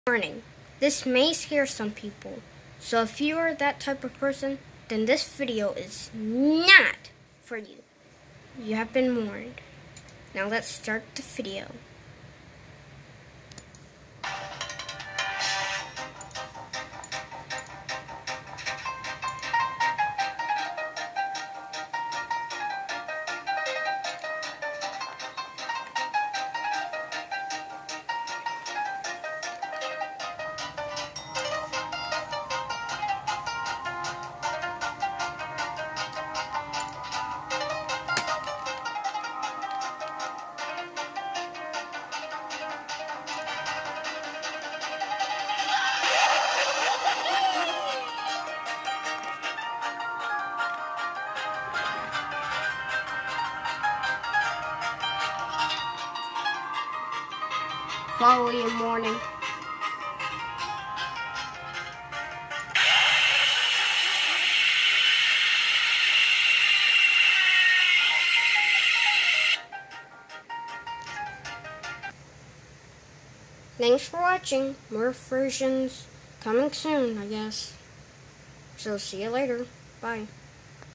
Warning, this may scare some people, so if you are that type of person, then this video is not for you. You have been warned. Now let's start the video. Follow your warning. Thanks for watching. More versions coming soon, I guess. So see you later. Bye.